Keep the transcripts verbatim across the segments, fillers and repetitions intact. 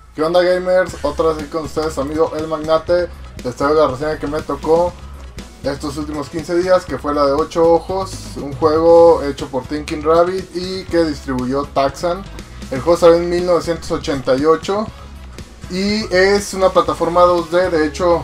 ¿Qué onda, gamers? Otra vez aquí con ustedes, su amigo El Magnate. Les traigo la reseña que me tocó estos últimos quince días, que fue la de ocho ojos, un juego hecho por Thinking Rabbit y que distribuyó Taxan. El juego salió en mil novecientos ochenta y ocho y es una plataforma dos D. De hecho,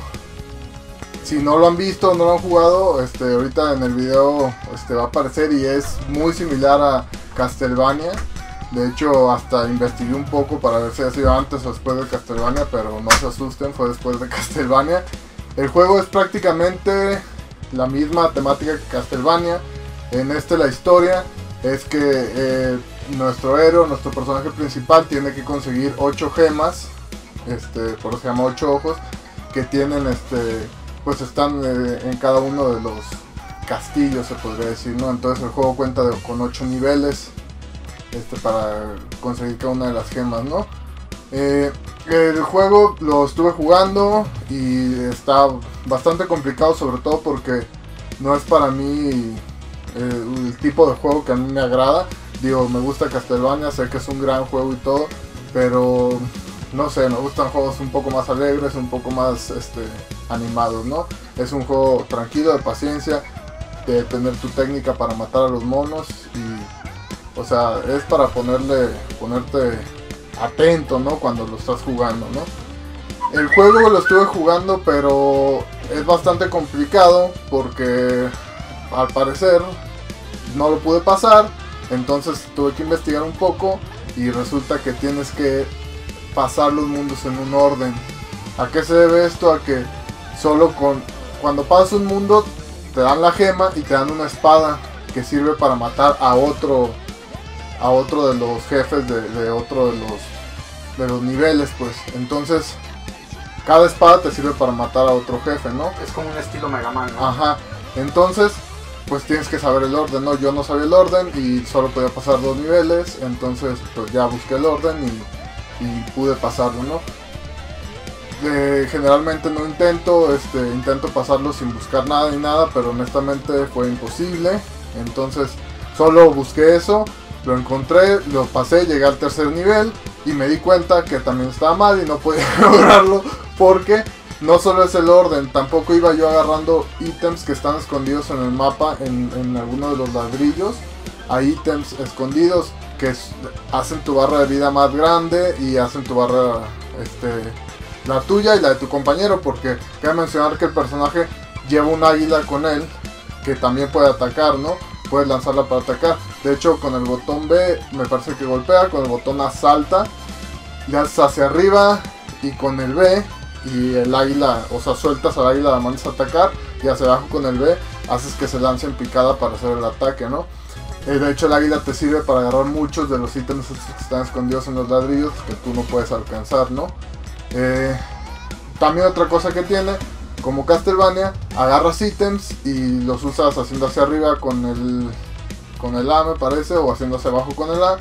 si no lo han visto, no lo han jugado, este, ahorita en el video este, va a aparecer, y es muy similar a Castlevania. De hecho, hasta investigué un poco para ver si ha sido antes o después de Castlevania, pero no se asusten, fue después de Castlevania. El juego es prácticamente la misma temática que Castlevania. En este la historia es que eh, nuestro héroe, nuestro personaje principal, tiene que conseguir ocho gemas, este, por eso se llama ocho ojos, que tienen, este, pues están eh, en cada uno de los castillos, se podría decir, ¿no? Entonces el juego cuenta de, con ocho niveles. Este, para conseguir cada una de las gemas, ¿no? Eh, el juego lo estuve jugando y está bastante complicado, sobre todo porque no es para mí eh, el tipo de juego que a mí me agrada. Digo, me gusta Castlevania, sé que es un gran juego y todo, pero no sé, me gustan juegos un poco más alegres, un poco más este, animados, ¿no? Es un juego tranquilo, de paciencia, de tener tu técnica para matar a los monos y... O sea, es para ponerle, ponerte atento, ¿no? Cuando lo estás jugando, ¿no? El juego lo estuve jugando, pero es bastante complicado porque al parecer no lo pude pasar. Entonces tuve que investigar un poco y resulta que tienes que pasar los mundos en un orden. ¿A qué se debe esto? A que solo con cuando pasas un mundo te dan la gema y te dan una espada que sirve para matar a otro a otro de los jefes de, de otro de los de los niveles, pues. Entonces cada espada te sirve para matar a otro jefe, ¿no? Es como un estilo Mega Man, ¿no? Ajá. Entonces pues tienes que saber el orden, ¿no? Yo no sabía el orden y solo podía pasar dos niveles. Entonces pues ya busqué el orden y, y pude pasarlo, ¿no? Eh, generalmente no intento este intento pasarlo sin buscar nada ni nada, pero honestamente fue imposible. Entonces solo busqué eso, lo encontré, lo pasé, llegué al tercer nivel y me di cuenta que también estaba mal y no podía lograrlo, porque no solo es el orden, tampoco iba yo agarrando ítems que están escondidos en el mapa, en, en alguno de los ladrillos. Hay ítems escondidos que es, hacen tu barra de vida más grande y hacen tu barra, este, la tuya y la de tu compañero, porque cabe mencionar que el personaje lleva un águila con él que también puede atacar, ¿no? Puedes lanzarla para atacar. De hecho, con el botón B me parece que golpea, con el botón A salta, le haces hacia arriba, y con el B y el águila, o sea, sueltas al águila, la mandas a atacar, y hacia abajo con el B haces que se lance en picada para hacer el ataque, ¿no? Eh, de hecho, el águila te sirve para agarrar muchos de los ítems que están escondidos en los ladrillos que tú no puedes alcanzar, ¿no? Eh, también otra cosa que tiene, como Castlevania, agarras ítems y los usas haciendo hacia arriba con el con el A, me parece, o haciendo hacia abajo con el A.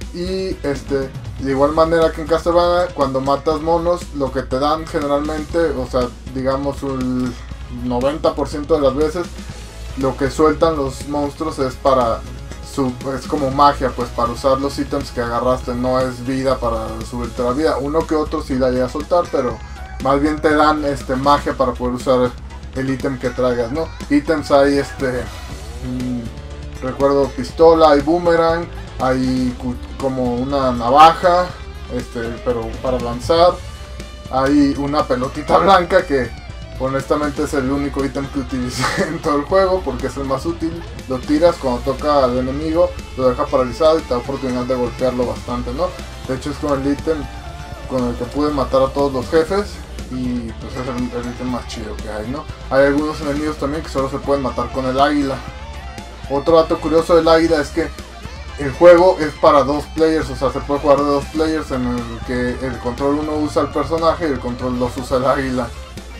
Y este, de igual manera que en Castlevania, cuando matas monos, lo que te dan generalmente, o sea, digamos el noventa por ciento de las veces, lo que sueltan los monstruos es para su, es como magia, pues, para usar los ítems que agarraste. No es vida para subirte la vida. Uno que otro sí la llega a soltar, pero más bien te dan este magia para poder usar el ítem que traigas, ¿no? Ítems hay este mmm, recuerdo pistola, hay boomerang, hay como una navaja, este, pero para lanzar. Hay una pelotita blanca que honestamente es el único ítem que utilicé en todo el juego porque es el más útil. Lo tiras cuando toca al enemigo, lo deja paralizado y te da oportunidad de golpearlo bastante, ¿no? De hecho es con el ítem con el que pude matar a todos los jefes y pues es el, el ítem más chido que hay, ¿no? Hay algunos enemigos también que solo se pueden matar con el águila. Otro dato curioso del águila es que el juego es para dos players, o sea, se puede jugar de dos players, en el que el control uno usa el personaje y el control dos usa el águila.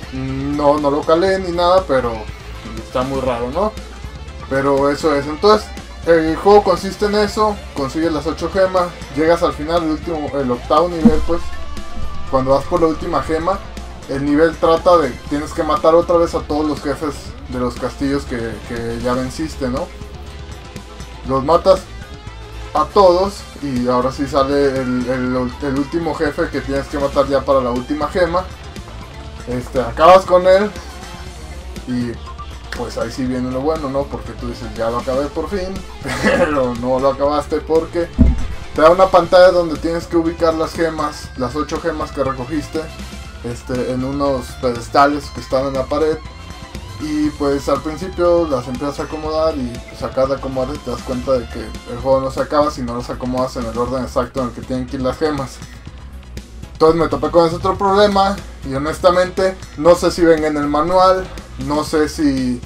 No, no lo calé ni nada, pero está muy raro, ¿no? Pero eso es. Entonces, el juego consiste en eso, consigues las ocho gemas, llegas al final, el último, el octavo nivel, pues, cuando vas por la última gema, el nivel trata de, tienes que matar otra vez a todos los jefes de los castillos que, que ya venciste, ¿no? Los matas a todos y ahora sí sale el, el, el último jefe que tienes que matar ya para la última gema. Este, acabas con él y pues ahí sí viene lo bueno, ¿no? Porque tú dices, ya lo acabé por fin, pero no lo acabaste porque te da una pantalla donde tienes que ubicar las gemas, las ocho gemas que recogiste, este, en unos pedestales que están en la pared. Y pues al principio las empiezas a acomodar y pues acá de acomodar te das cuenta de que el juego no se acaba si no las acomodas en el orden exacto en el que tienen que ir las gemas. Entonces me topé con ese otro problema y honestamente no sé si venga en el manual, no sé si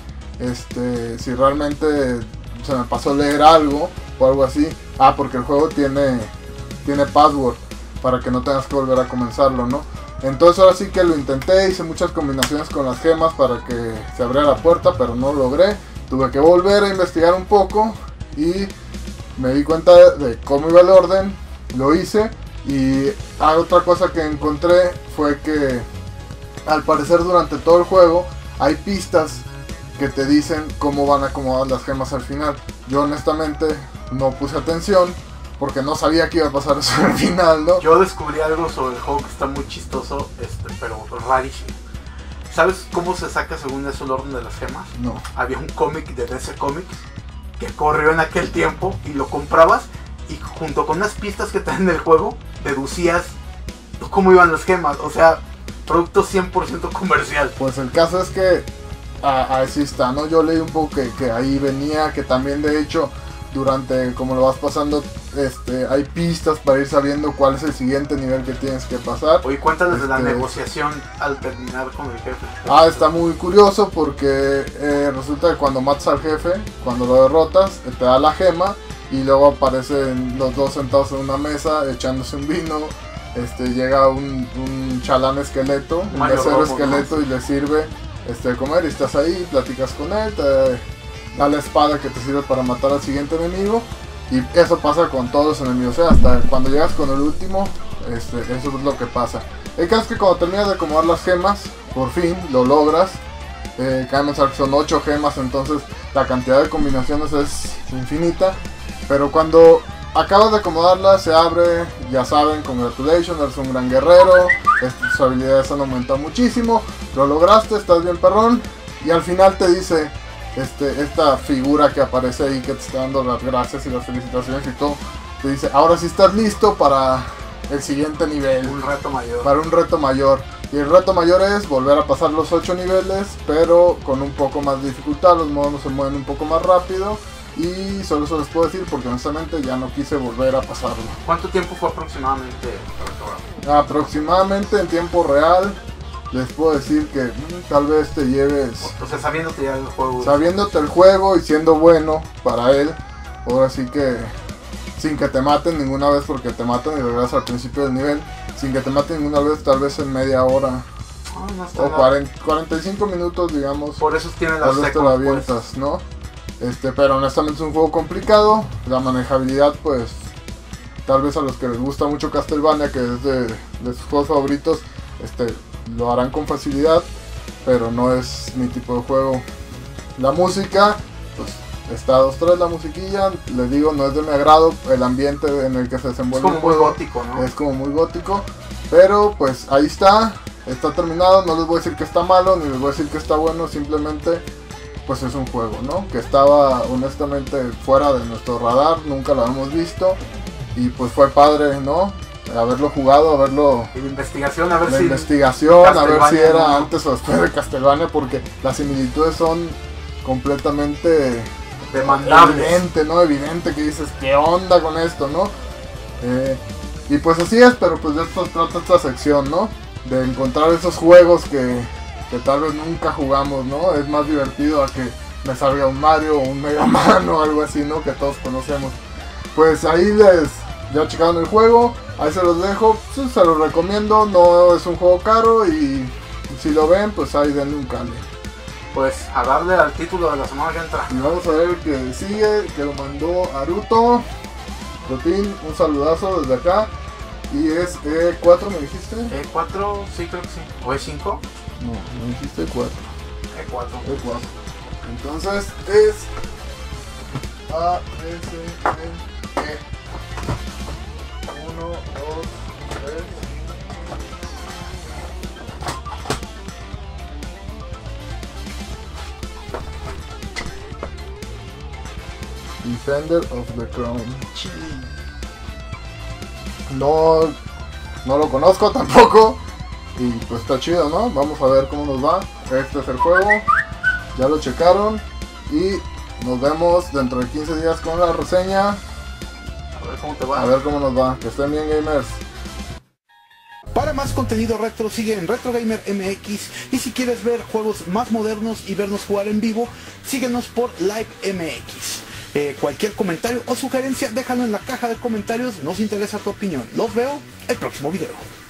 este si realmente se me pasó a leer algo o algo así. Ah, porque el juego tiene tiene password para que no tengas que volver a comenzarlo, ¿no? Entonces ahora sí que lo intenté, hice muchas combinaciones con las gemas para que se abriera la puerta, pero no lo logré. Tuve que volver a investigar un poco y me di cuenta de cómo iba el orden, lo hice. Y ah, otra cosa que encontré fue que al parecer durante todo el juego hay pistas que te dicen cómo van a acomodar las gemas al final. Yo honestamente no puse atención porque no sabía que iba a pasar eso al final, ¿no? Yo descubrí algo sobre el juego que está muy chistoso, este, pero rarísimo. ¿Sabes cómo se saca según eso el orden de las gemas? No. Había un cómic de D C Comics que corrió en aquel tiempo y lo comprabas y junto con unas pistas que te dan en el juego, deducías cómo iban las gemas. O sea, producto cien por ciento comercial. Pues el caso es que ah, así está, ¿no? Yo leí un poco que, que ahí venía, que también de hecho durante como lo vas pasando este hay pistas para ir sabiendo cuál es el siguiente nivel que tienes que pasar. Oye, cuéntales este, de la negociación al terminar con el jefe. Ah, está muy curioso porque eh, resulta que cuando matas al jefe, cuando lo derrotas, te da la gema y luego aparecen los dos sentados en una mesa echándose un vino. Este, llega un, un chalán esqueleto, un Mario mesero Robo, esqueleto, ¿no? Y le sirve este, de comer y estás ahí, platicas con él, te da la espada que te sirve para matar al siguiente enemigo. Y eso pasa con todos los enemigos, o sea, hasta cuando llegas con el último, este, eso es lo que pasa. El caso es que cuando terminas de acomodar las gemas, por fin lo logras. Eh, cabe mencionar que son ocho gemas, entonces la cantidad de combinaciones es infinita. Pero cuando acabas de acomodarlas, se abre, ya saben, congratulations, eres un gran guerrero, este, tus habilidades han aumentado muchísimo, lo lograste, estás bien perrón. Y al final te dice... Este, esta figura que aparece ahí que te está dando las gracias y las felicitaciones y todo, te dice, ahora sí estás listo para el siguiente nivel. Un reto mayor. Para un reto mayor. Y el reto mayor es volver a pasar los ocho niveles, pero con un poco más de dificultad, los monos se mueven un poco más rápido. Y solo eso les puedo decir porque honestamente ya no quise volver a pasarlo. ¿Cuánto tiempo fue aproximadamente el programa? Aproximadamente en tiempo real. Les puedo decir que mmm, tal vez te lleves... O sea, sabiéndote ya el juego. Sabiéndote el juego y siendo bueno para él. Ahora sí que... Sin que te maten ninguna vez porque te matan y regresas al principio del nivel. Sin que te maten ninguna vez, tal vez en media hora. Ah, no está o nada. cuarenta, cuarenta y cinco minutos, digamos. Por eso tiene las tal vez te lo avientas, ¿no? Este, pero honestamente es un juego complicado. La manejabilidad, pues... Tal vez a los que les gusta mucho Castlevania, que es de, de sus juegos favoritos, este... lo harán con facilidad, pero no es mi tipo de juego. La música, pues está a dos tres la musiquilla, les digo, no es de mi agrado, el ambiente en el que se desenvuelve es como el muy juego gótico, ¿no? es como muy gótico, pero pues ahí está, está terminado, no les voy a decir que está malo, ni les voy a decir que está bueno, simplemente pues es un juego, ¿no? Que estaba honestamente fuera de nuestro radar, nunca lo habíamos visto, y pues fue padre, ¿no? Haberlo jugado, haberlo... Y la investigación, a ver la si... investigación, a ver si era ¿no? antes o después de Castlevania, porque las similitudes son completamente... demandables. Evidente, ¿no? Evidente que dices, ¿qué onda con esto, no? Eh, y pues así es, pero pues de esto trata esta sección, ¿no? De encontrar esos juegos que, que tal vez nunca jugamos, ¿no? Es más divertido a que me salga un Mario o un Mega Man o algo así, ¿no? Que todos conocemos. Pues ahí les... Ya checaron el juego, ahí se los dejo, pues, se los recomiendo, no es un juego caro y si lo ven, pues ahí denle un cale. Pues a darle al título de la semana que entra. Y vamos a ver el que sigue, que lo mandó Aruto. Rotín, un saludazo desde acá. Y es E cuatro, ¿me dijiste? E cuatro, sí creo que sí. ¿O E cinco? No, me dijiste cuatro. E cuatro. E cuatro. Entonces es A, S, E, E. Uno, dos, tres. Defender of the Crown. No, no lo conozco tampoco. Y pues está chido, ¿no? Vamos a ver cómo nos va. Este es el juego. Ya lo checaron. Y nos vemos dentro de quince días con la reseña. A ver cómo te va. A ver cómo nos va. Que estén bien, gamers. Para más contenido retro sigue en Retro Gamer M X, y si quieres ver juegos más modernos y vernos jugar en vivo, síguenos por Live M X. Eh, cualquier comentario o sugerencia déjalo en la caja de comentarios, nos interesa tu opinión. Los veo el próximo video.